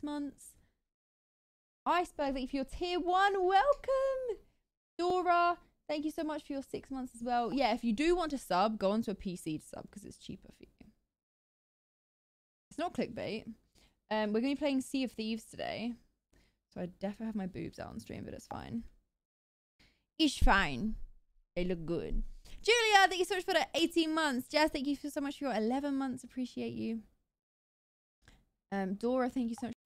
months. Iceberg, thank you for your tier 1. Welcome. Dora, thank you so much for your 6 months as well. Yeah, if you do want to sub, go onto a PC to sub because it's cheaper for you. It's not clickbait. We're going to be playing Sea of Thieves today. So I definitely have my boobs out on stream, but it's fine. It's fine. They look good. Julia, thank you so much for the 18 months. Jazz, thank you so much for your 11 months. Appreciate you. Dora, thank you so much